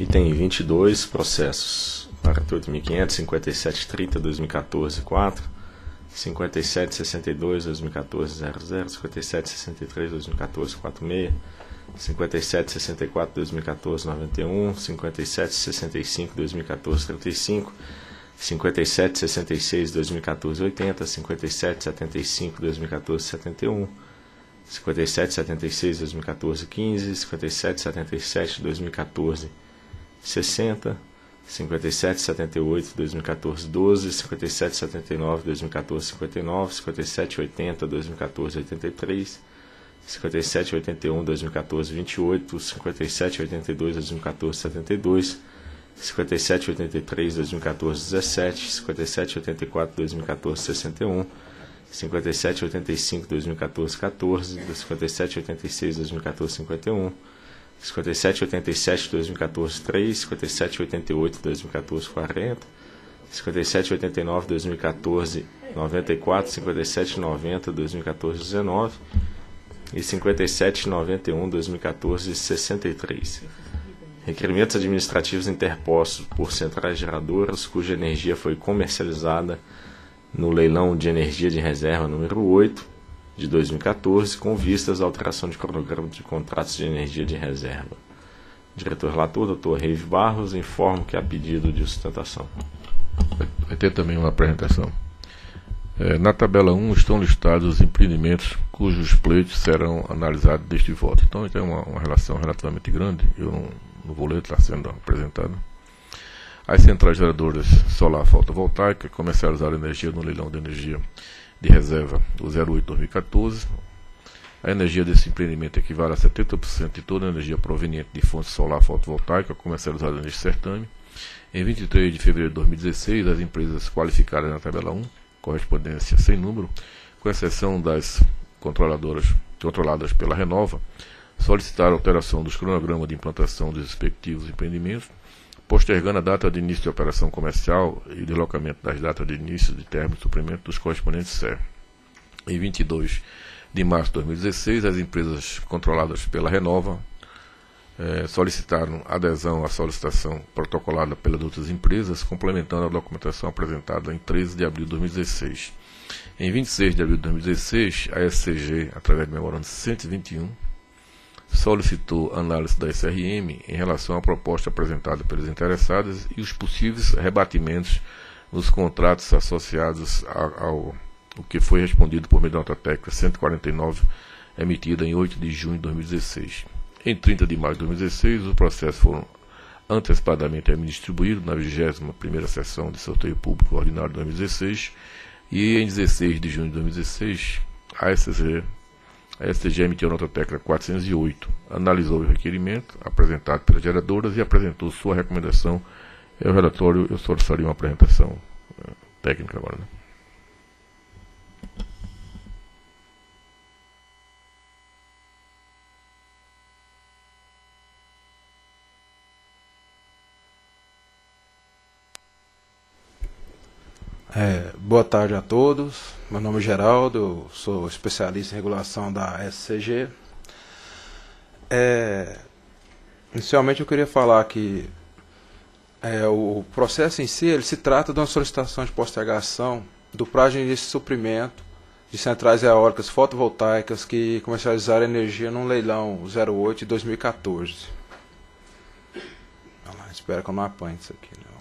Item 22, processos 48.500, 57.30, 2014, 4, 57.62, 2014, 00, 57.63, 2014, 46, 57.64, 2014, 91, 57.65, 2014, 35, 57.66, 2014, 80, 57.75, 2014, 71, 57.76, 2014, 15, 57.77, 2014, 60, 57.78, 2014, 12, 57.79, 2014, 59, 57.80, 2014, 83, 57.81, 2014, 28, 57.82, 2014, 72, 57.83, 2014, 17, 57.84, 2014, 61, 57.85, 2014, 14, 57.86, 2014, 51, 57.87, 2014, 3, 57.88, 2014, 40, 57.89, 2014, 94, 57.90, 2014, 19 e 57.91, 2014, 63. Requerimentos administrativos interpostos por centrais geradoras cuja energia foi comercializada no leilão de energia de reserva número 8 de 2014, com vistas à alteração de cronograma de contratos de energia de reserva. Diretor relator, Dr. Reive Barros, informo que há pedido de sustentação. Vai ter também uma apresentação. Na tabela 1 estão listados os empreendimentos cujos pleitos serão analisados deste voto. Então tem uma relação relativamente grande, eu não vou ler, está sendo apresentado. As centrais geradoras solar fotovoltaica comercializaram energia no leilão de energia de reserva do 08-2014. A energia desse empreendimento equivale a 70% de toda a energia proveniente de fonte solar fotovoltaica comercializada neste certame. Em 23 de fevereiro de 2016, as empresas qualificadas na tabela 1, correspondência sem número, com exceção das controladas pela Renova, solicitaram alteração dos cronogramas de implantação dos respectivos empreendimentos, postergando a data de início de operação comercial e deslocamento das datas de início de término de suprimento dos correspondentes SER. Em 22 de março de 2016, as empresas controladas pela Renova solicitaram adesão à solicitação protocolada pelas outras empresas, complementando a documentação apresentada em 13 de abril de 2016. Em 26 de abril de 2016, a SCG, através do memorando 121, solicitou análise da SRM em relação à proposta apresentada pelos interessados e os possíveis rebatimentos nos contratos associados ao que foi respondido por meio da nota técnica 149, emitida em 8 de junho de 2016. Em 30 de maio de 2016, os processos foram antecipadamente distribuídos na 21ª sessão de sorteio público ordinário de 2016 e em 16 de junho de 2016, a STG emitiu a nota técnica 408, analisou o requerimento apresentado pelas geradoras e apresentou sua recomendação. O relatório, eu solicitaria uma apresentação técnica agora, né? Boa tarde a todos, meu nome é Geraldo, eu sou especialista em regulação da SCG. Inicialmente eu queria falar que o processo em si, ele se trata de uma solicitação de postergação do prazo de início de suprimento de centrais eólicas fotovoltaicas que comercializaram energia num leilão 08 de 2014. Espero que eu não apanhe isso aqui, né?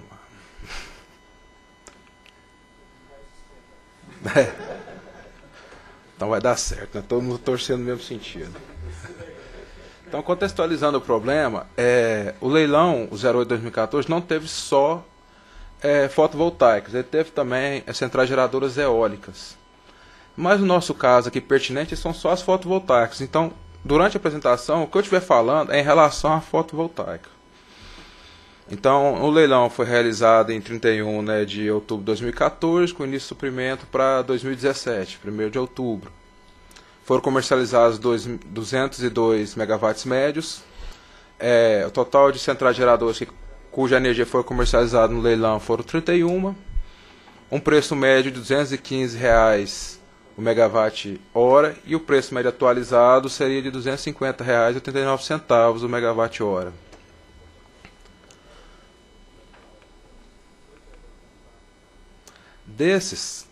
Então vai dar certo, né? Todo mundo torcendo no mesmo sentido. Então, contextualizando o problema, o leilão, o 08 de 2014, não teve só fotovoltaicas, ele teve também centrais geradoras eólicas. Mas no nosso caso aqui pertinente são só as fotovoltaicas. Então, durante a apresentação, o que eu estiver falando é em relação à fotovoltaica. Então, o leilão foi realizado em 31 de outubro de 2014, com início de suprimento para 2017, 1º de outubro. Foram comercializados 202 megawatts médios. O total de centrais geradoras cuja energia foi comercializada no leilão foram 31. Um preço médio de R$ 215 o megawatt-hora e o preço médio atualizado seria de R$ 250,89 o megawatt-hora. Desses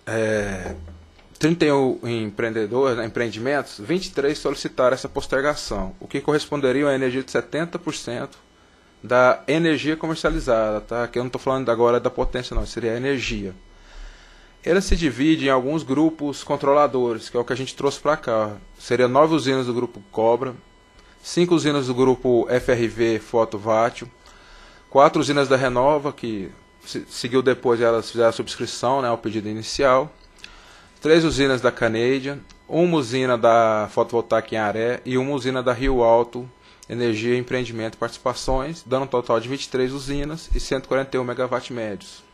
31 empreendimentos, 23 solicitaram essa postergação, o que corresponderia a uma energia de 70% da energia comercializada, tá? Que eu não estou falando agora da potência, não, seria a energia. Ela se divide em alguns grupos controladores, que é o que a gente trouxe para cá. Seria 9 usinas do grupo Cobra, 5 usinas do grupo FRV Fotovátil, 4 usinas da Renova, que seguiu depois, elas fizeram a subscrição, né, ao pedido inicial, 3 usinas da Canadian, 1 usina da Fotovoltaica em Aré e 1 usina da Rio Alto Energia, Empreendimento e Participações, dando um total de 23 usinas e 141 megawatt médios.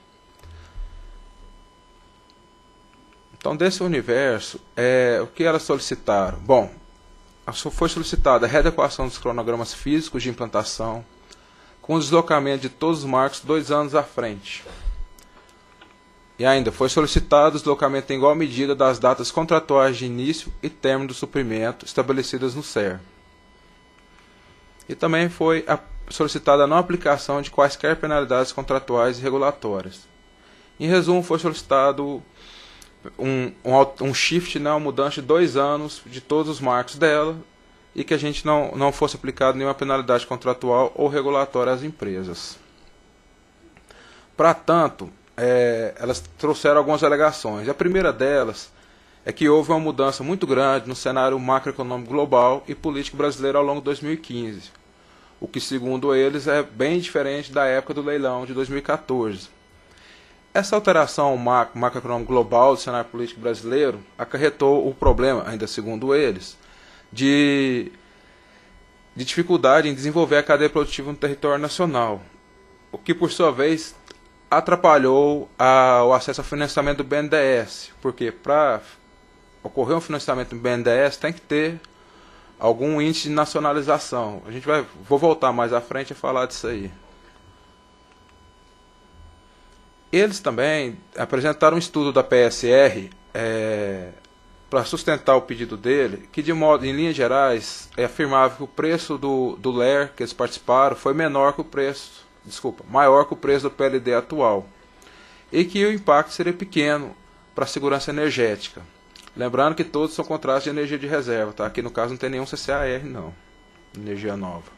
Então, desse universo, o que elas solicitaram? Bom, foi solicitada a readequação dos cronogramas físicos de implantação, com o deslocamento de todos os marcos 2 anos à frente. E ainda foi solicitado o deslocamento em igual medida das datas contratuais de início e término do suprimento estabelecidas no CER. E também foi solicitada a não aplicação de quaisquer penalidades contratuais e regulatórias. Em resumo, foi solicitado um shift, né, uma mudança de 2 anos de todos os marcos dela, e que a gente não fosse aplicado nenhuma penalidade contratual ou regulatória às empresas. Para tanto, elas trouxeram algumas alegações. A primeira delas é que houve uma mudança muito grande no cenário macroeconômico global e político brasileiro ao longo de 2015, o que, segundo eles, é bem diferente da época do leilão de 2014. Essa alteração macroeconômica global do cenário político brasileiro acarretou o problema, ainda segundo eles, de dificuldade em desenvolver a cadeia produtiva no território nacional, o que, por sua vez, atrapalhou o acesso ao financiamento do BNDES, porque para ocorrer um financiamento do BNDES tem que ter algum índice de nacionalização. Vou voltar mais à frente a falar disso aí. Eles também apresentaram um estudo da PSR para sustentar o pedido dele, que em linhas gerais afirmava que o preço do LER que eles participaram foi maior que o preço do PLD atual, e que o impacto seria pequeno para a segurança energética. Lembrando que todos são contratos de energia de reserva, tá? Aqui no caso não tem nenhum CCAR, não, energia nova.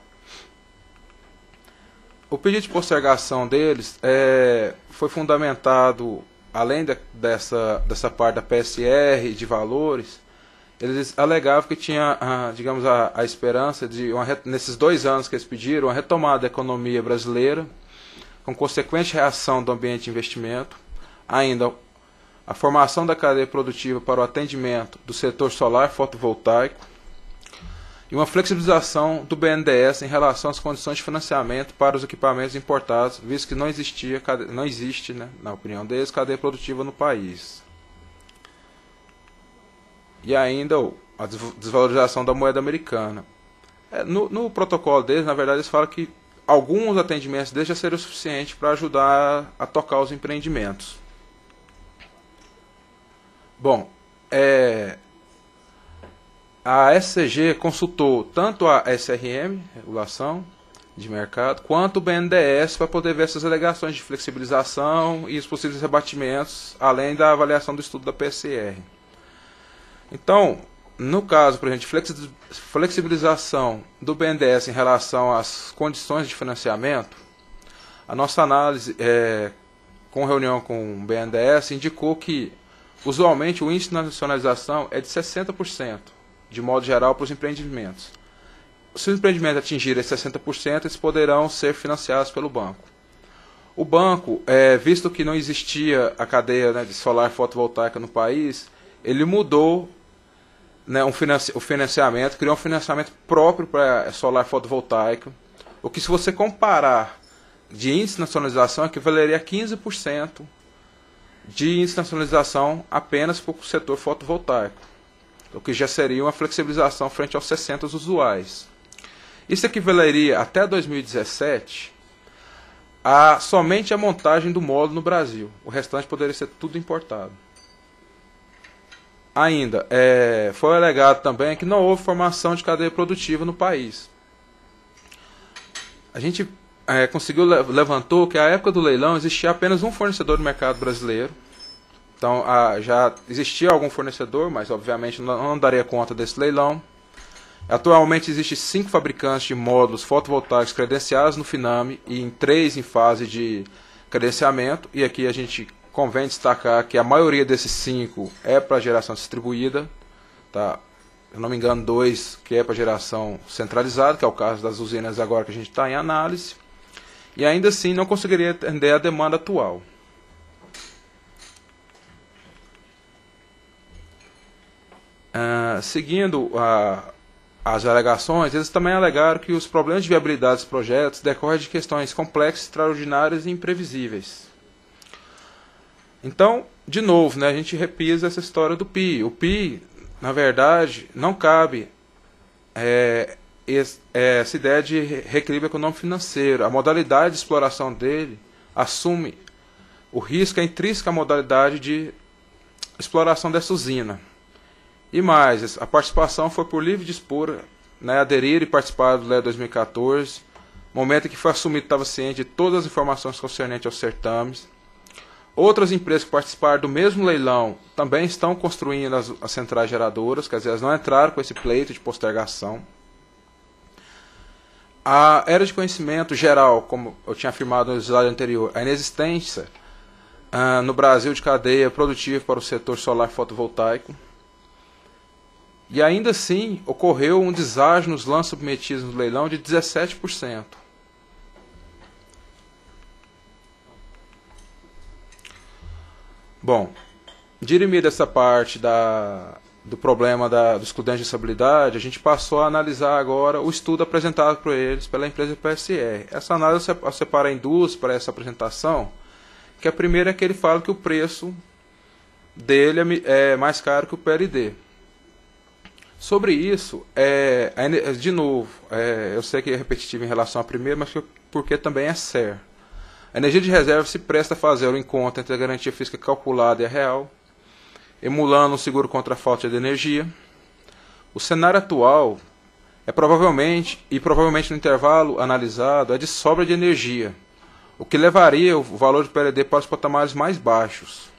O pedido de postergação deles foi fundamentado, além dessa parte da PSR, de valores, eles alegavam que tinha, a esperança de, nesses 2 anos que eles pediram, uma retomada da economia brasileira, com consequente reação do ambiente de investimento, ainda a formação da cadeia produtiva para o atendimento do setor solar fotovoltaico, e uma flexibilização do BNDES em relação às condições de financiamento para os equipamentos importados, visto que não existe, né, na opinião deles, cadeia produtiva no país. E ainda a desvalorização da moeda americana. No protocolo deles, na verdade, eles falam que alguns atendimentos deles já seriam suficientes para ajudar a tocar os empreendimentos. Bom, a SCG consultou tanto a SRM, Regulação de Mercado, quanto o BNDES para poder ver essas alegações de flexibilização e os possíveis rebatimentos, além da avaliação do estudo da PSR. Então, no caso, por exemplo, de flexibilização do BNDES em relação às condições de financiamento, a nossa análise, com reunião com o BNDES, indicou que, usualmente, o índice de nacionalização é de 60%. De modo geral, para os empreendimentos. Se os empreendimentos atingirem 60%, eles poderão ser financiados pelo banco. O banco, visto que não existia a cadeia, né, de solar fotovoltaica no país, ele mudou, né, o financiamento, criou um financiamento próprio para solar fotovoltaico, o que, se você comparar de índice de nacionalização, equivaleria a 15% de índice de nacionalização apenas para o setor fotovoltaico, o que já seria uma flexibilização frente aos 60 usuais. Isso equivaleria até 2017 a somente a montagem do módulo no Brasil. O restante poderia ser tudo importado. Ainda, foi alegado também que não houve formação de cadeia produtiva no país. A gente levantou que à época do leilão existia apenas um fornecedor no mercado brasileiro. Então já existia algum fornecedor, mas obviamente não daria conta desse leilão. Atualmente existem 5 fabricantes de módulos fotovoltaicos credenciados no FINAME e em 3 em fase de credenciamento. E aqui a gente convém destacar que a maioria desses 5 é para geração distribuída. Tá? Se eu não me engano, 2 que é para geração centralizada, que é o caso das usinas agora que a gente está em análise. E ainda assim não conseguiria atender a demanda atual. Seguindo as alegações, eles também alegaram que os problemas de viabilidade dos projetos decorrem de questões complexas, extraordinárias e imprevisíveis. Então, de novo, né, a gente repisa essa história do PI. O PI, na verdade, não cabe essa ideia de reequilíbrio econômico-financeiro. A modalidade de exploração dele assume o risco, é intrínseco à modalidade de exploração dessa usina. E mais, a participação foi por livre dispor, né, aderir e participar do LEA 2014, momento em que foi assumido, estava ciente de todas as informações concernentes aos certames. Outras empresas que participaram do mesmo leilão também estão construindo as centrais geradoras, quer dizer, elas não entraram com esse pleito de postergação. Era de conhecimento geral, como eu tinha afirmado no slide anterior, a inexistência no Brasil de cadeia produtiva para o setor solar fotovoltaico. E ainda assim, ocorreu um deságio nos lances submetidos no leilão de 17%. Bom, dirimida essa parte do problema do excludente de estabilidade, a gente passou a analisar agora o estudo apresentado por eles pela empresa PSR. Essa análise eu separo em 2 para essa apresentação, que a primeira é que ele fala que o preço dele é mais caro que o PLD. Sobre isso, de novo, eu sei que é repetitivo em relação à primeira, mas porque também é sério. A energia de reserva se presta a fazer o encontro entre a garantia física calculada e a real, emulando um seguro contra a falta de energia. O cenário atual provavelmente no intervalo analisado, é de sobra de energia, o que levaria o valor de PLD para os patamares mais baixos.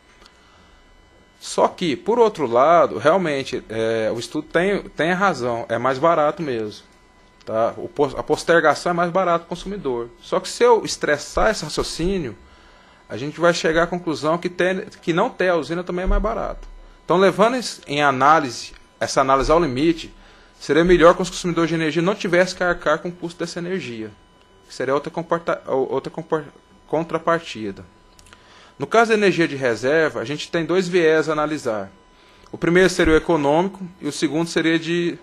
Só que, por outro lado, realmente, o estudo tem a razão, é mais barato mesmo. Tá? A postergação é mais barato para o consumidor. Só que se eu estressar esse raciocínio, a gente vai chegar à conclusão que não ter a usina também é mais barato. Então, levando em análise, essa análise ao limite, seria melhor que os consumidores de energia não tivessem que arcar com o custo dessa energia. Seria outra contrapartida. No caso da energia de reserva, a gente tem 2 viés a analisar. O primeiro seria o econômico e o segundo seria de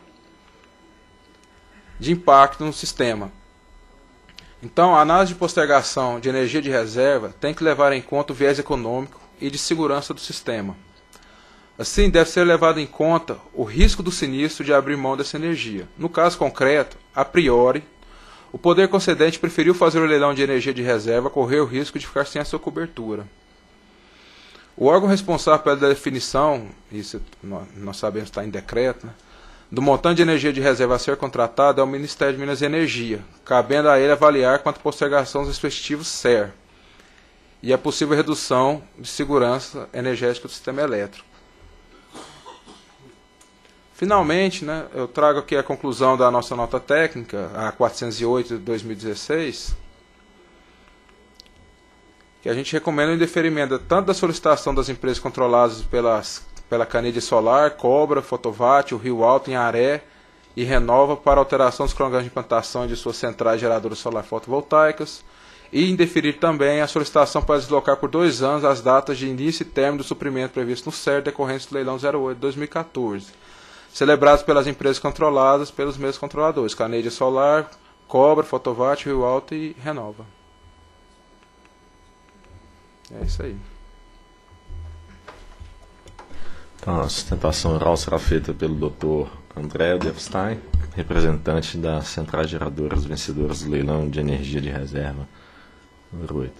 impacto no sistema. Então, a análise de postergação de energia de reserva tem que levar em conta o viés econômico e de segurança do sistema. Assim, deve ser levado em conta o risco do sinistro de abrir mão dessa energia. No caso concreto, a priori, o poder concedente preferiu fazer o leilão de energia de reserva, correr o risco de ficar sem a sua cobertura. O órgão responsável pela definição, isso nós sabemos que está em decreto, né, do montante de energia de reserva a ser contratado é o Ministério de Minas e Energia, cabendo a ele avaliar quanto à postergação dos respectivos SER e a possível redução de segurança energética do sistema elétrico. Finalmente, né, eu trago aqui a conclusão da nossa nota técnica, a 408 de 2016, que a gente recomenda o indeferimento tanto da solicitação das empresas controladas pela Canede Solar, Cobra, Fotovat, o Rio Alto, Inharé e Renova para alteração dos cronogramas de implantação de suas centrais geradoras solar fotovoltaicas e indeferir também a solicitação para deslocar por 2 anos as datas de início e término do suprimento previsto no CER decorrentes do leilão 08 de 2014, celebrados pelas empresas controladas pelos mesmos controladores, Canede Solar, Cobra, Fotovat, Rio Alto e Renova. É isso aí. Então, a sustentação oral será feita pelo Dr. André Devstein, representante das centrais geradoras vencedoras do leilão de energia de reserva número 8.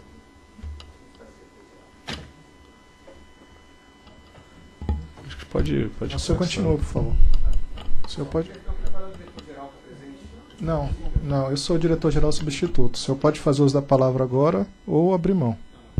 Acho que pode o senhor continua, por favor. O senhor pode... Não, eu sou o diretor-geral substituto. O senhor pode fazer uso da palavra agora ou abrir mão.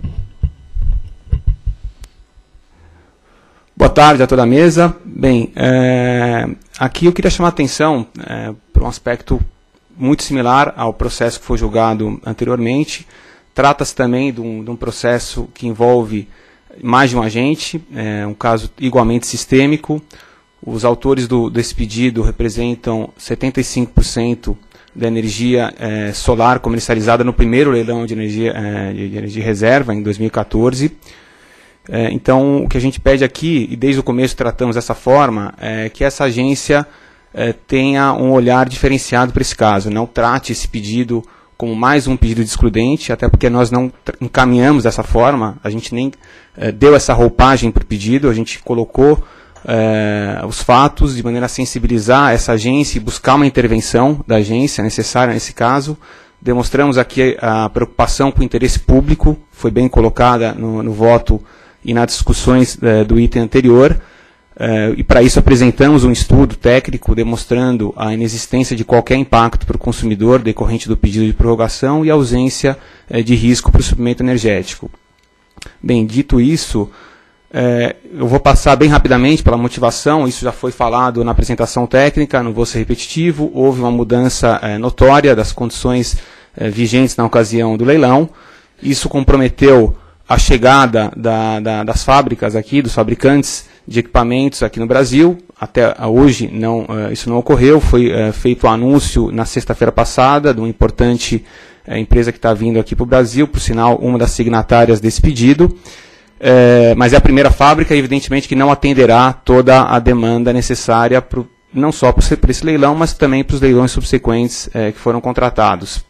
Boa tarde a toda a mesa. Bem, aqui eu queria chamar a atenção para um aspecto muito similar ao processo que foi julgado anteriormente. Trata-se também de um processo que envolve mais de um agente, um caso igualmente sistêmico. Os autores desse pedido representam 75% da energia solar comercializada no primeiro leilão de energia reserva, em 2014. Então, o que a gente pede aqui, e desde o começo tratamos dessa forma, é que essa agência tenha um olhar diferenciado para esse caso, não trate esse pedido como mais um pedido de excludente, até porque nós não encaminhamos dessa forma, a gente nem deu essa roupagem para o pedido, a gente colocou os fatos de maneira a sensibilizar essa agência e buscar uma intervenção da agência necessária nesse caso. Demonstramos aqui a preocupação com o interesse público, foi bem colocada no voto e nas discussões do item anterior, e para isso apresentamos um estudo técnico demonstrando a inexistência de qualquer impacto para o consumidor decorrente do pedido de prorrogação e a ausência de risco para o suprimento energético. Bem, dito isso, eu vou passar bem rapidamente pela motivação, isso já foi falado na apresentação técnica, não vou ser repetitivo, houve uma mudança notória das condições vigentes na ocasião do leilão, isso comprometeu a chegada das fábricas aqui, dos fabricantes de equipamentos aqui no Brasil. Até hoje isso não ocorreu, foi feito o anúncio na sexta-feira passada de uma importante empresa que está vindo aqui para o Brasil, por sinal, uma das signatárias desse pedido, mas é a primeira fábrica, evidentemente, que não atenderá toda a demanda necessária, não só para esse leilão, mas também para os leilões subsequentes que foram contratados.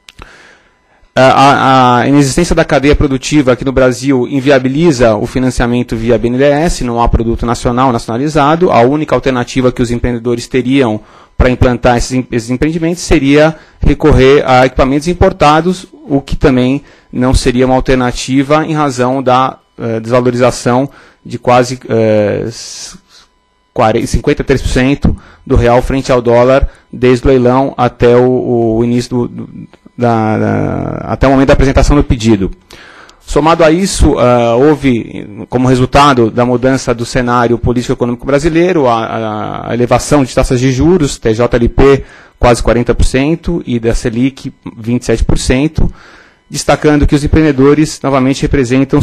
A inexistência da cadeia produtiva aqui no Brasil inviabiliza o financiamento via BNDES, não há produto nacional nacionalizado. A única alternativa que os empreendedores teriam para implantar esses empreendimentos seria recorrer a equipamentos importados, o que também não seria uma alternativa em razão da desvalorização de quase 53% do real frente ao dólar desde o leilão até o início até o momento da apresentação do pedido. Somado a isso, houve, como resultado da mudança do cenário político-econômico brasileiro, a elevação de taxas de juros, TJLP quase 40% e da Selic 27%, destacando que os empreendedores novamente representam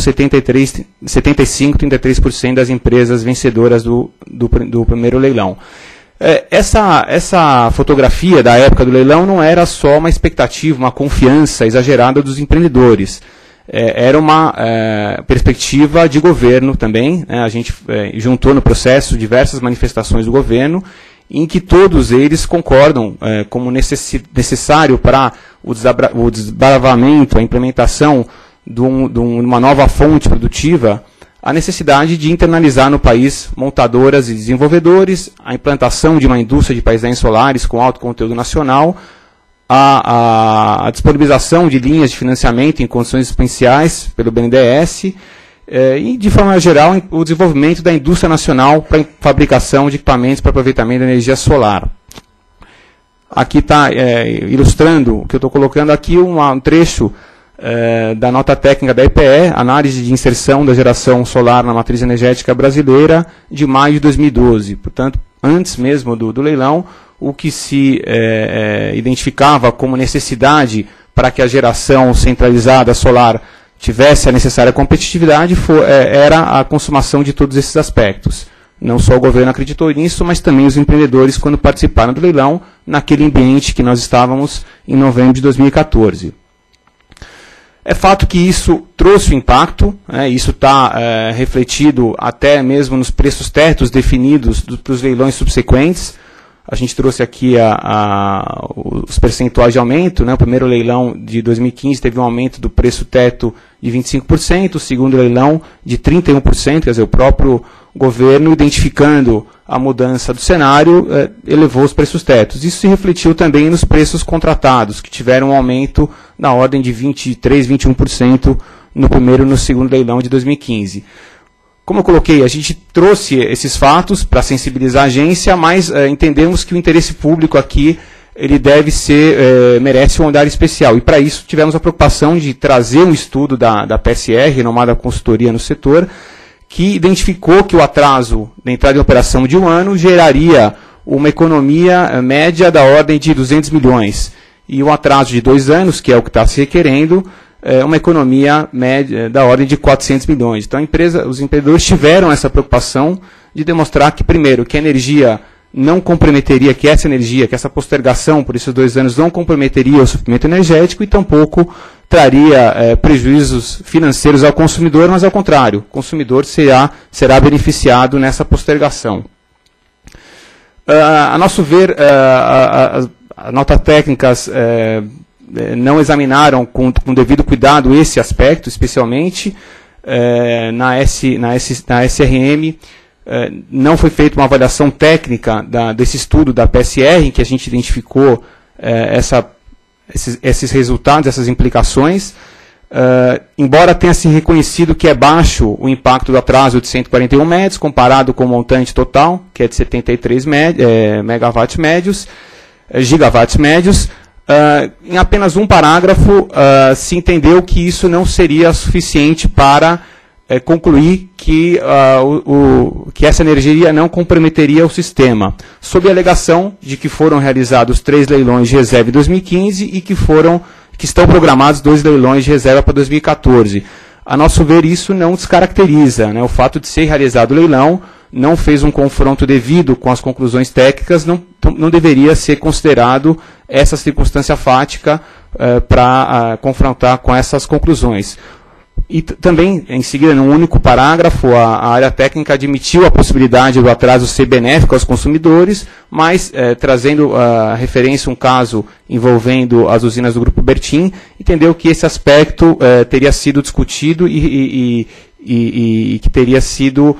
75-33% das empresas vencedoras do primeiro leilão. Essa fotografia da época do leilão não era só uma expectativa, uma confiança exagerada dos empreendedores. Era uma perspectiva de governo também. A gente juntou no processo diversas manifestações do governo, em que todos eles concordam como necessário para o desbravamento, a implementação de uma nova fonte produtiva, a necessidade de internalizar no país montadoras e desenvolvedores, a implantação de uma indústria de painéis solares com alto conteúdo nacional, a disponibilização de linhas de financiamento em condições especiais pelo BNDES e, de forma geral, o desenvolvimento da indústria nacional para a fabricação de equipamentos para aproveitamento da energia solar. Aqui está ilustrando o que eu estou colocando aqui, um trecho da nota técnica da EPE, análise de inserção da geração solar na matriz energética brasileira, de maio de 2012. Portanto, antes mesmo do leilão, o que se identificava como necessidade para que a geração centralizada solar tivesse a necessária competitividade era a consumação de todos esses aspectos. Não só o governo acreditou nisso, mas também os empreendedores quando participaram do leilão, naquele ambiente que nós estávamos em novembro de 2014. É fato que isso trouxe um impacto, isso está refletido até mesmo nos preços tetos definidos para os leilões subsequentes. A gente trouxe aqui os percentuais de aumento. O primeiro leilão de 2015 teve um aumento do preço teto de 25%, o segundo leilão de 31%, quer dizer, o próprio governo, identificando a mudança do cenário, elevou os preços tetos. Isso se refletiu também nos preços contratados, que tiveram um aumento na ordem de 23%, 21% no primeiro e no segundo leilão de 2015. Como eu coloquei, a gente trouxe esses fatos para sensibilizar a agência, mas entendemos que o interesse público aqui ele deve ser, merece um olhar especial. E para isso tivemos a preocupação de trazer um estudo da PSR, renomada consultoria no setor, que identificou que o atraso da entrada em operação de 1 ano geraria uma economia média da ordem de 200 milhões. E o atraso de 2 anos, que é o que está se requerendo, uma economia média da ordem de 400 milhões. Então os empreendedores tiveram essa preocupação de demonstrar que, primeiro, que a energia não comprometeria, que essa postergação por esses 2 anos não comprometeria o suprimento energético e tampouco traria prejuízos financeiros ao consumidor, mas ao contrário, o consumidor será beneficiado nessa postergação. A nosso ver, as notas técnicas não examinaram com devido cuidado esse aspecto, especialmente na SRM. Não foi feita uma avaliação técnica desse estudo da PSR, em que a gente identificou esses resultados, essas implicações, embora tenha se reconhecido que é baixo o impacto do atraso de 141 metros, comparado com o montante total, que é de 73 gigawatts médios, em apenas um parágrafo se entendeu que isso não seria suficiente para concluir que essa energia não comprometeria o sistema, sob a alegação de que foram realizados 3 leilões de reserva em 2015 e que estão programados 2 leilões de reserva para 2014. A nosso ver, isso não descaracteriza, né? O fato de ser realizado o leilão não fez um confronto devido com as conclusões técnicas, não deveria ser considerado essa circunstância fática para confrontar com essas conclusões. E também, em seguida, num único parágrafo, a área técnica admitiu a possibilidade do atraso ser benéfico aos consumidores, mas trazendo a referência um caso envolvendo as usinas do Grupo Bertin, entendeu que esse aspecto teria sido discutido e que teria sido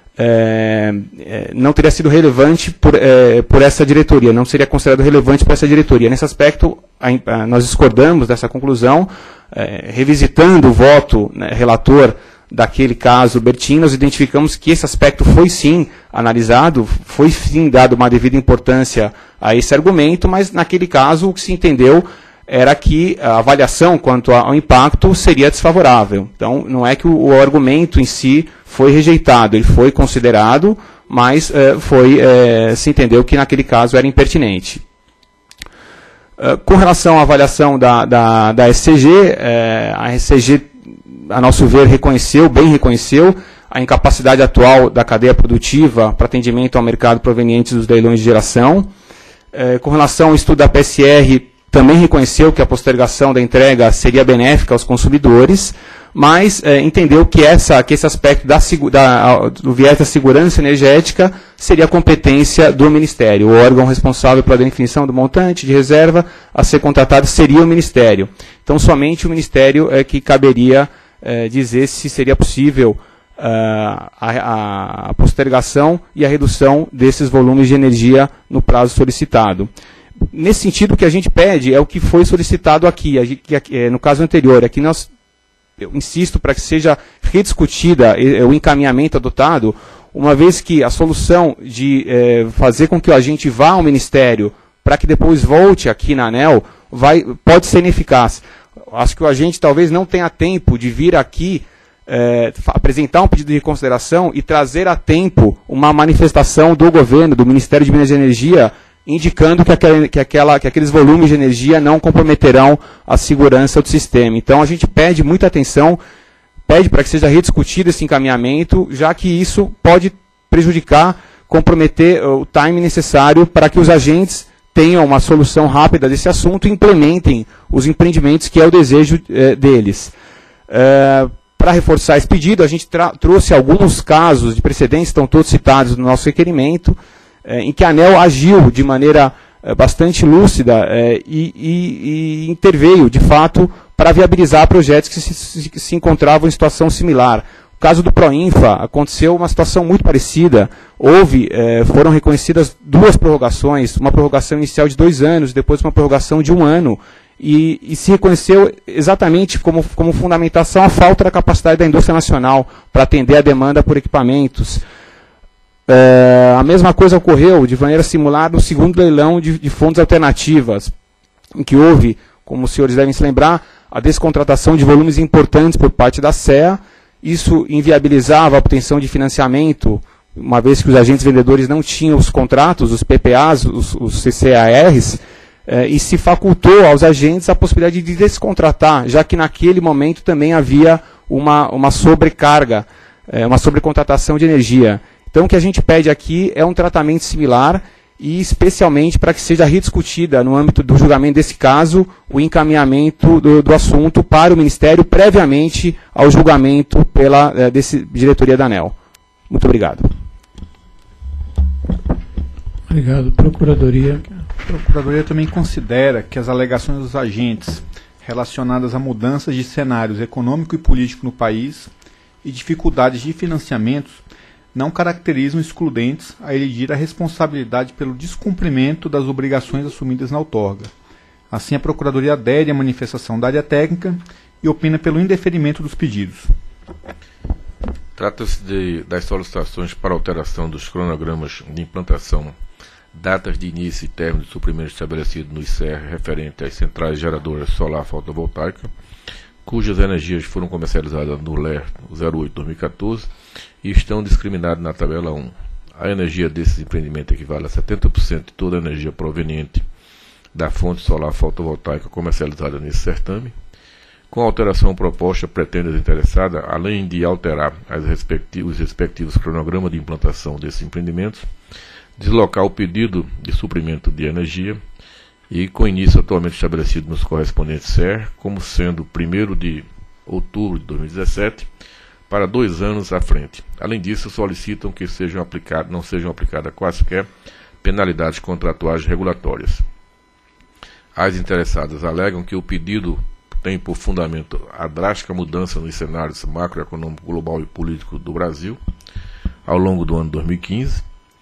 não teria sido relevante por essa diretoria, não seria considerado relevante por essa diretoria. Nesse aspecto, nós discordamos dessa conclusão, revisitando o voto, né, relator daquele caso Bertin, nós identificamos que esse aspecto foi sim analisado, foi sim dado uma devida importância a esse argumento, mas naquele caso o que se entendeu era que a avaliação quanto ao impacto seria desfavorável. Então, não é que o argumento em si foi rejeitado, ele foi considerado, mas se entendeu que naquele caso era impertinente. Com relação à avaliação da SCG, a SCG, a nosso ver, bem reconheceu a incapacidade atual da cadeia produtiva para atendimento ao mercado proveniente dos leilões de geração. Com relação ao estudo da PSR, também reconheceu que a postergação da entrega seria benéfica aos consumidores, mas entendeu que esse aspecto do viés da segurança energética seria competência do Ministério. O órgão responsável pela definição do montante de reserva a ser contratado seria o Ministério. Então, somente o Ministério que caberia dizer se seria possível a postergação e a redução desses volumes de energia no prazo solicitado. Nesse sentido, o que a gente pede é o que foi solicitado aqui, no caso anterior. Aqui eu insisto para que seja rediscutida o encaminhamento adotado, uma vez que a solução de fazer com que o agente vá ao Ministério para que depois volte aqui na ANEEL pode ser ineficaz. Acho que o agente talvez não tenha tempo de vir aqui apresentar um pedido de reconsideração e trazer a tempo uma manifestação do governo, do Ministério de Minas e Energia, indicando que aqueles volumes de energia não comprometerão a segurança do sistema. Então, a gente pede muita atenção, pede para que seja rediscutido esse encaminhamento, já que isso pode prejudicar, comprometer o time necessário para que os agentes tenham uma solução rápida desse assunto e implementem os empreendimentos que é o desejo deles. Para reforçar esse pedido, a gente trouxe alguns casos de precedentes, estão todos citados no nosso requerimento, em que a ANEEL agiu de maneira bastante lúcida e interveio, de fato, para viabilizar projetos que se encontravam em situação similar. O caso do Proinfa aconteceu uma situação muito parecida. Foram reconhecidas 2 prorrogações, uma prorrogação inicial de 2 anos, depois uma prorrogação de 1 ano, e se reconheceu exatamente como fundamentação a falta da capacidade da indústria nacional para atender a demanda por equipamentos. a mesma coisa ocorreu de maneira similar no segundo leilão de fontes alternativas, em que houve, como os senhores devem se lembrar, a descontratação de volumes importantes por parte da SEA. Isso inviabilizava a obtenção de financiamento, uma vez que os agentes vendedores não tinham os contratos, os PPAs, os CCARs, e se facultou aos agentes a possibilidade de descontratar, já que naquele momento também havia uma sobrecarga, uma sobrecontratação de energia. Então o que a gente pede aqui é um tratamento similar, e especialmente para que seja rediscutida no âmbito do julgamento desse caso, o encaminhamento do assunto para o Ministério previamente ao julgamento pela diretoria da ANEEL. Muito obrigado. Obrigado. Procuradoria. A Procuradoria também considera que as alegações dos agentes relacionadas a mudanças de cenários econômico e político no país e dificuldades de financiamentos não caracterizam excludentes a elidir a responsabilidade pelo descumprimento das obrigações assumidas na outorga. Assim, a Procuradoria adere à manifestação da área técnica e opina pelo indeferimento dos pedidos. Trata-se das solicitações para alteração dos cronogramas de implantação, datas de início e término de suprimento estabelecido no ICER referente às centrais geradoras solar fotovoltaica, cujas energias foram comercializadas no LER 08-2014 e estão discriminadas na tabela 1. A energia desses empreendimentos equivale a 70% de toda a energia proveniente da fonte solar fotovoltaica comercializada nesse certame. Com a alteração proposta, pretende as interessadas, além de alterar os respectivos cronogramas de implantação desses empreendimentos, deslocar o pedido de suprimento de energia e com início atualmente estabelecido nos correspondentes CER, como sendo 1º de outubro de 2017, para 2 anos à frente. Além disso, solicitam que não sejam aplicadas quaisquer penalidades contratuais regulatórias. As interessadas alegam que o pedido tem por fundamento a drástica mudança nos cenários macroeconômico, global e político do Brasil ao longo do ano 2015,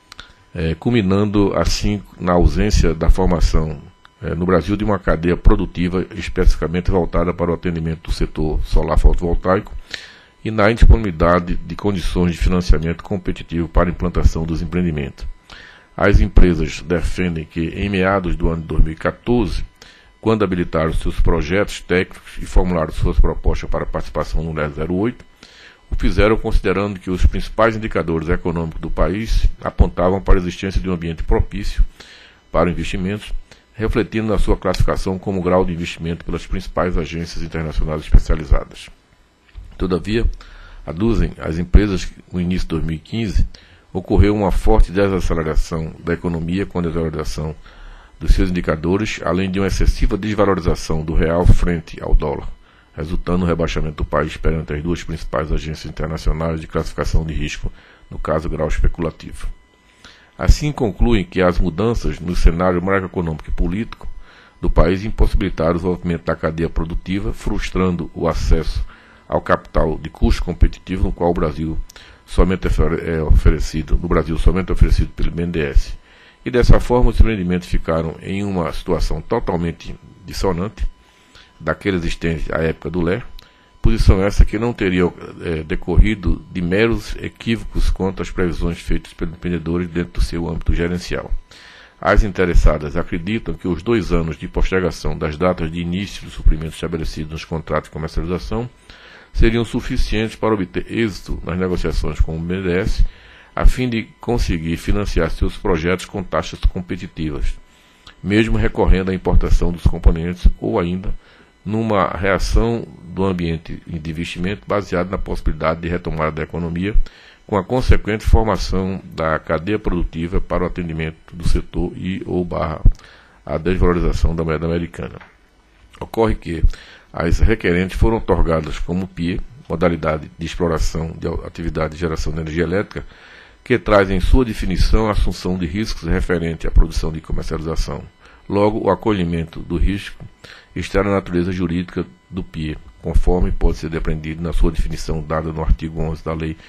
culminando assim na ausência da formação no Brasil de uma cadeia produtiva especificamente voltada para o atendimento do setor solar fotovoltaico e na indisponibilidade de condições de financiamento competitivo para a implantação dos empreendimentos. As empresas defendem que, em meados do ano de 2014, quando habilitaram seus projetos técnicos e formularam suas propostas para participação no LER 08, o fizeram considerando que os principais indicadores econômicos do país apontavam para a existência de um ambiente propício para investimentos, refletindo na sua classificação como grau de investimento pelas principais agências internacionais especializadas. Todavia, aduzem as empresas que, no início de 2015, ocorreu uma forte desaceleração da economia com a desvalorização dos seus indicadores, além de uma excessiva desvalorização do real frente ao dólar, resultando no rebaixamento do país perante as duas principais agências internacionais de classificação de risco, no caso grau especulativo. Assim, concluem que as mudanças no cenário macroeconômico e político do país impossibilitaram o desenvolvimento da cadeia produtiva, frustrando o acesso ao capital de custo competitivo, no qual o Brasil somente é oferecido pelo BNDES. E dessa forma os empreendimentos ficaram em uma situação totalmente dissonante daquele existente à época do LER, posição essa que não teria decorrido de meros equívocos quanto às previsões feitas pelos empreendedores dentro do seu âmbito gerencial. As interessadas acreditam que os 2 anos de postergação das datas de início do suprimento estabelecidos nos contratos de comercialização seriam suficientes para obter êxito nas negociações com o BNDES, a fim de conseguir financiar seus projetos com taxas competitivas, mesmo recorrendo à importação dos componentes ou ainda numa reação do ambiente de investimento baseado na possibilidade de retomada da economia, com a consequente formação da cadeia produtiva para o atendimento do setor ou a desvalorização da moeda americana. Ocorre que as requerentes foram otorgadas como PIE, modalidade de exploração de atividade de geração de energia elétrica, que traz em sua definição a assunção de riscos referente à produção de comercialização. Logo, o acolhimento do risco está na natureza jurídica do PIE, conforme pode ser depreendido na sua definição dada no artigo 11 da Lei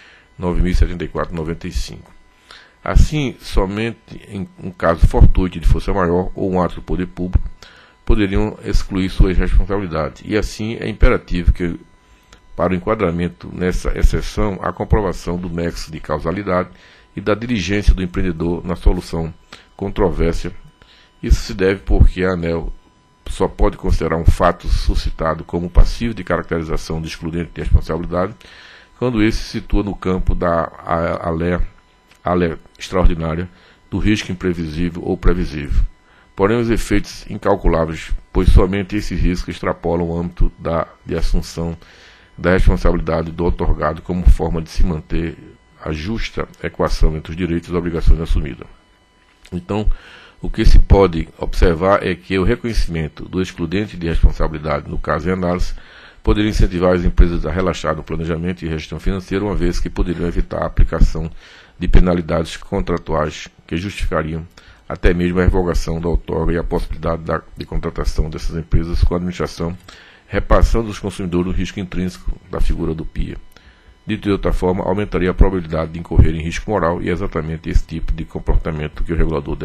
9.074/95. Assim, somente em um caso fortuito de força maior ou um ato do poder público, poderiam excluir suas responsabilidades. E assim é imperativo que, para o enquadramento nessa exceção, a comprovação do nexo de causalidade e da diligência do empreendedor na solução controvérsia. Isso se deve porque a ANEEL só pode considerar um fato suscitado como passivo de caracterização de excludente de responsabilidade quando esse se situa no campo da alé extraordinária do risco imprevisível ou previsível. Porém, os efeitos incalculáveis, pois somente esse risco extrapolam o âmbito de assunção da responsabilidade do outorgado como forma de se manter a justa equação entre os direitos e as obrigações assumidas. Então, o que se pode observar é que o reconhecimento do excludente de responsabilidade, no caso em análise, poderia incentivar as empresas a relaxar no planejamento e gestão financeira, uma vez que poderiam evitar a aplicação de penalidades contratuais que justificariam até mesmo a revogação da outorga e a possibilidade de contratação dessas empresas com a administração, repassando aos consumidores o risco intrínseco da figura do PIA. Dito de outra forma, aumentaria a probabilidade de incorrer em risco moral e é exatamente esse tipo de comportamento que o regulador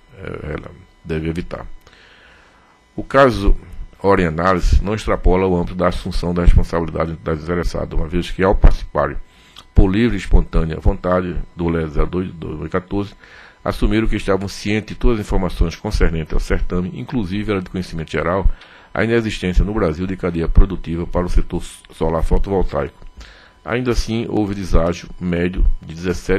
deve evitar. O caso ora em análise não extrapola o âmbito da assunção da responsabilidade das interessadas, uma vez que, ao participarem por livre e espontânea vontade do LE 02 de 2014, assumiram que estavam cientes de todas as informações concernentes ao certame, inclusive era de conhecimento geral a inexistência no Brasil de cadeia produtiva para o setor solar fotovoltaico. Ainda assim, houve deságio médio de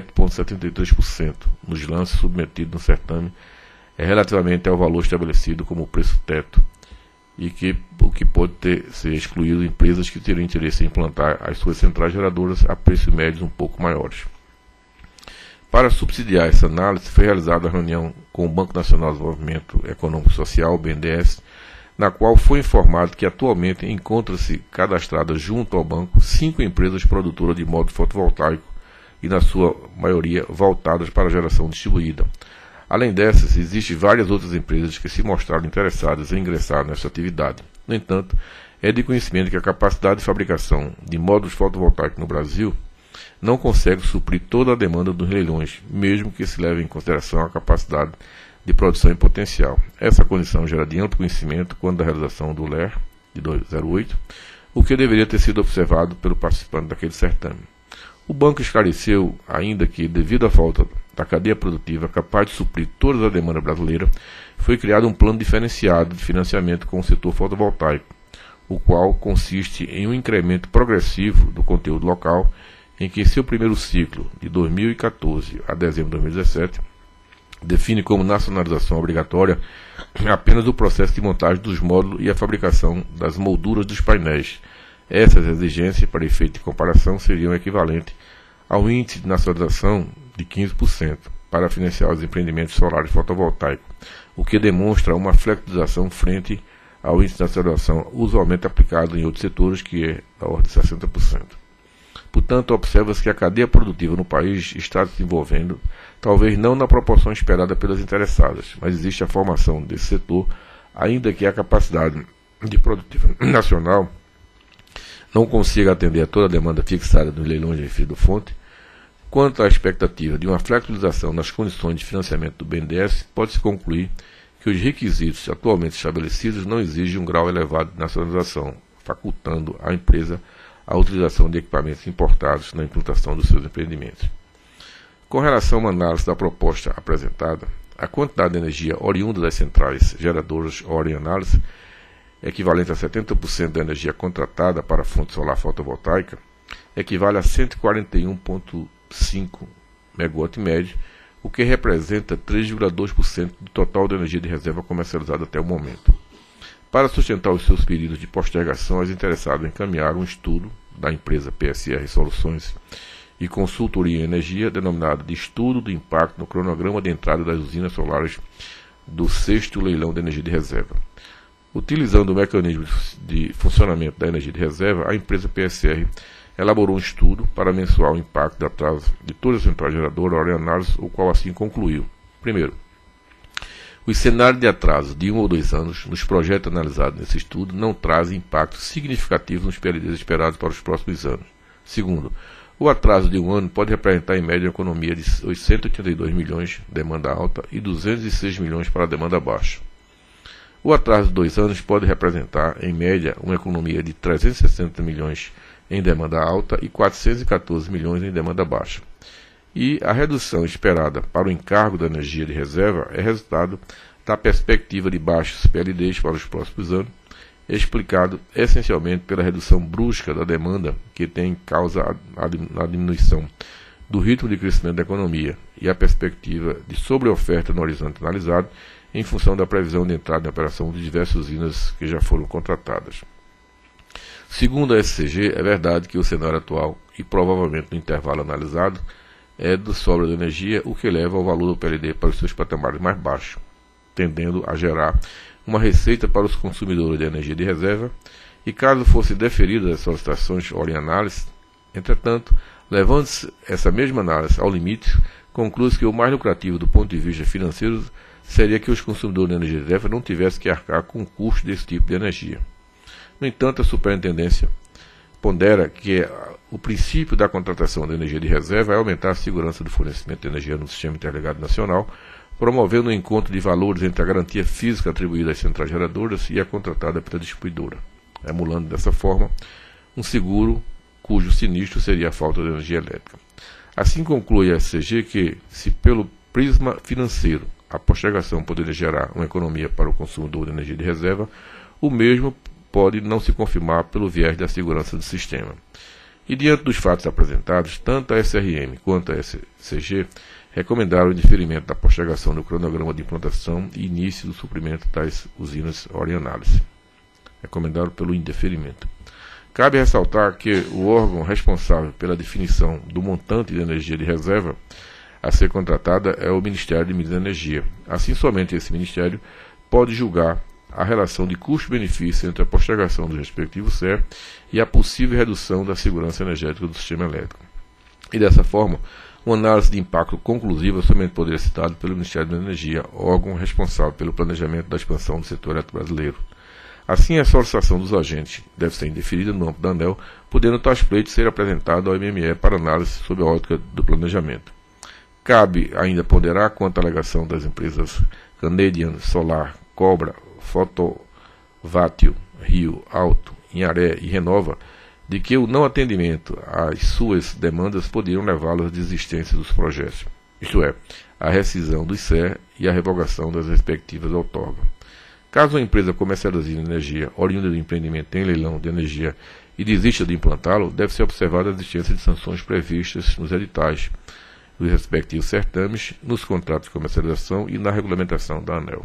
17,73% nos lances submetidos no certame, relativamente ao valor estabelecido como preço teto, e o que pode ser excluído empresas que teriam interesse em implantar as suas centrais geradoras a preços médios um pouco maiores. Para subsidiar essa análise, foi realizada a reunião com o Banco Nacional de Desenvolvimento Econômico e Social, BNDES, na qual foi informado que atualmente encontra-se cadastradas junto ao banco 5 empresas produtoras de módulo fotovoltaico e, na sua maioria, voltadas para a geração distribuída. Além dessas, existem várias outras empresas que se mostraram interessadas em ingressar nessa atividade. No entanto, é de conhecimento que a capacidade de fabricação de módulos fotovoltaicos no Brasil não consegue suprir toda a demanda dos leilões, mesmo que se leve em consideração a capacidade de produção em potencial. Essa condição gera de amplo conhecimento quando da realização do LER de 2008, o que deveria ter sido observado pelo participante daquele certame. O banco esclareceu ainda que, devido à falta da cadeia produtiva capaz de suprir toda a demanda brasileira, foi criado um plano diferenciado de financiamento com o setor fotovoltaico, o qual consiste em um incremento progressivo do conteúdo local, em que seu primeiro ciclo, de 2014 a dezembro de 2017, define como nacionalização obrigatória apenas o processo de montagem dos módulos e a fabricação das molduras dos painéis. Essas exigências, para efeito de comparação, seriam equivalentes ao índice de nacionalização de 15% para financiar os empreendimentos solares fotovoltaicos, o que demonstra uma flexibilização frente ao índice de nacionalização usualmente aplicado em outros setores, que é da ordem de 60%. Portanto, observa-se que a cadeia produtiva no país está se desenvolvendo, talvez não na proporção esperada pelas interessadas, mas existe a formação desse setor, ainda que a capacidade de produtiva nacional não consiga atender a toda a demanda fixada nos leilões de refino-fonte. Quanto à expectativa de uma flexibilização nas condições de financiamento do BNDES, pode-se concluir que os requisitos atualmente estabelecidos não exigem um grau elevado de nacionalização, facultando à empresa a utilização de equipamentos importados na implantação dos seus empreendimentos. Com relação a uma análise da proposta apresentada, a quantidade de energia oriunda das centrais geradoras ora em análise, equivalente a 70% da energia contratada para a fonte solar fotovoltaica, equivale a 141,5 MW médio, o que representa 3,2% do total da energia de reserva comercializada até o momento. Para sustentar os seus pedidos de postergação, as interessadas encaminharam um estudo da empresa PSR Soluções e Consultoria em Energia, denominado de Estudo do Impacto no Cronograma de Entrada das Usinas Solares do 6º Leilão de Energia de Reserva. Utilizando o mecanismo de funcionamento da energia de reserva, a empresa PSR elaborou um estudo para mensurar o impacto de atraso de todas as centrais geradoras ora em análise, o qual assim concluiu. Primeiro, os cenários de atraso de 1 ou 2 anos nos projetos analisados nesse estudo não trazem impactos significativos nos períodos esperados para os próximos anos. Segundo, o atraso de 1 ano pode representar em média uma economia de 882 milhões demanda alta e 206 milhões para a demanda baixa. O atraso de 2 anos pode representar, em média, uma economia de 360 milhões em demanda alta e 414 milhões em demanda baixa. E a redução esperada para o encargo da energia de reserva é resultado da perspectiva de baixos PLDs para os próximos anos, explicado essencialmente pela redução brusca da demanda que tem causa a diminuição do ritmo de crescimento da economia e a perspectiva de sobreoferta no horizonte analisado em função da previsão de entrada em operação de diversas usinas que já foram contratadas. Segundo a SCG, é verdade que o cenário atual e provavelmente no intervalo analisado é do sobra de energia, o que leva o valor do PLD para os seus patamares mais baixos, tendendo a gerar uma receita para os consumidores de energia de reserva, e caso fosse deferida as solicitações ou em análise, entretanto, levando-se essa mesma análise ao limite, conclui-se que o mais lucrativo do ponto de vista financeiro seria que os consumidores de energia de reserva não tivessem que arcar com o custo desse tipo de energia. No entanto, a Superintendência pondera que o princípio da contratação de energia de reserva é aumentar a segurança do fornecimento de energia no Sistema Interligado Nacional, promovendo o encontro de valores entre a garantia física atribuída às centrais geradoras e a contratada pela distribuidora, emulando dessa forma um seguro cujo sinistro seria a falta de energia elétrica. Assim conclui a SCG que, se pelo prisma financeiro a postergação poderia gerar uma economia para o consumidor de energia de reserva, o mesmo pode não se confirmar pelo viés da segurança do sistema. E diante dos fatos apresentados, tanto a SRM quanto a SCG recomendaram o indeferimento da postergação do cronograma de implantação e início do suprimento das usinas em análise. Recomendaram pelo indeferimento. Cabe ressaltar que o órgão responsável pela definição do montante de energia de reserva a ser contratada é o Ministério de Minas e Energia. Assim, somente esse Ministério pode julgar a relação de custo-benefício entre a postergação do respectivo CER e a possível redução da segurança energética do sistema elétrico. E dessa forma, uma análise de impacto conclusiva somente poderia ser dada pelo Ministério da Energia, órgão responsável pelo planejamento da expansão do setor elétrico brasileiro. Assim, a solicitação dos agentes deve ser indeferida no âmbito da ANEEL, podendo tais pleitos ser apresentados ao MME para análise sob a ótica do planejamento. Cabe ainda ponderar quanto à alegação das empresas Canadian, Solar, Cobra, Fotovátil, Rio, Alto, Inharé e Renova, de que o não atendimento às suas demandas poderiam levá-las à desistência dos projetos, isto é, a rescisão do CER e a revogação das respectivas outorgas. Caso a empresa comercialize energia oriunda do empreendimento em leilão de energia e desista de implantá-lo, deve ser observada a existência de sanções previstas nos editais dos respectivos certames, nos contratos de comercialização e na regulamentação da ANEEL.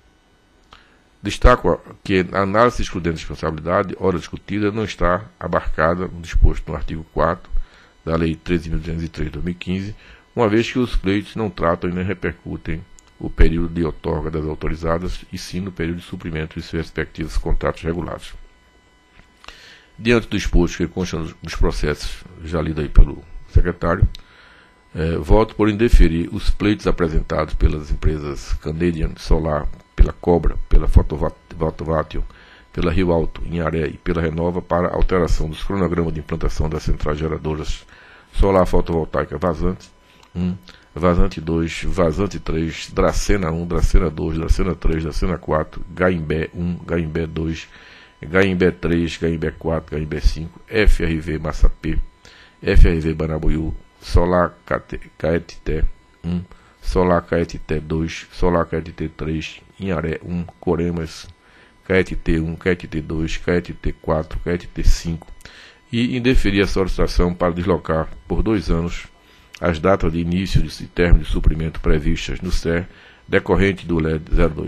Destaco que a análise excludente de responsabilidade, ora discutida, não está abarcada no disposto no artigo 4º da Lei 13.203 de 2015, uma vez que os pleitos não tratam e nem repercutem o período de outorga das autorizadas, e sim no período de suprimento de seus respectivos contratos regulados. Diante do exposto que consta dos processos, já lido aí pelo secretário, voto por indeferir os pleitos apresentados pelas empresas Canadian, Solar, pela Cobra, pela Fotovátil, pela Rio Alto, Inharé e pela Renova para alteração dos cronogramas de implantação das centrais geradoras solar fotovoltaica Vazante 1, Vazante 2, Vazante 3, Dracena 1, Dracena 2, Dracena 3, Dracena 4, Gaimbé 1, Gaimbé 2, Gaimbé 3, Gaimbé 4, Gaimbé 5, FRV Massapê, FRV Banabuiú, Solar Caetité 1, Solar Caetité 2, Solar Caetité 3, Inharé 1, Coremas, Caetité 1, Caetité 2, Caetité 4, Caetité 5, e indeferir a solicitação para deslocar por 2 anos as datas de início e término de suprimento previstas no CER decorrente do LED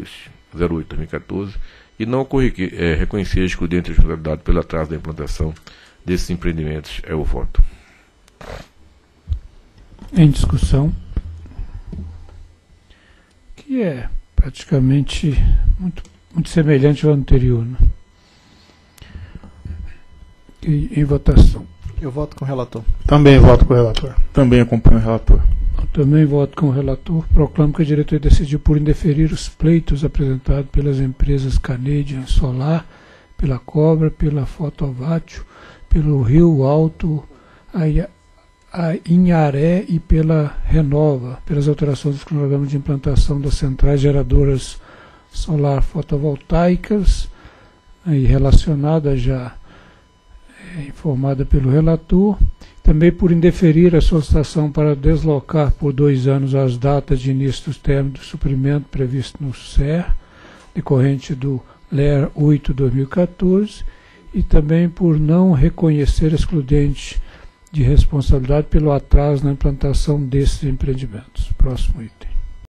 08-2014 e não reconhecer a excludente responsabilidade pelo atraso da implantação desses empreendimentos. É o voto. Em discussão, que é praticamente muito semelhante ao anterior, né? E em votação. Eu voto com o relator. Também voto com o relator. Também acompanho o relator. Eu também voto com o relator. Proclamo que a diretoria decidiu por indeferir os pleitos apresentados pelas empresas Canadian, Solar, pela Cobra, pela Fotovátil, pelo Rio Alto, a Inharé e pela Renova, pelas alterações dos cronogramas de implantação das centrais geradoras solar fotovoltaicas, aí relacionada já informada pelo relator. também por indeferir a solicitação para deslocar por 2 anos as datas de início dos termos de suprimento previsto no SER, decorrente do LER 8/2014, e também por não reconhecer excludente de responsabilidade pelo atraso na implantação desses empreendimentos. Próximo item.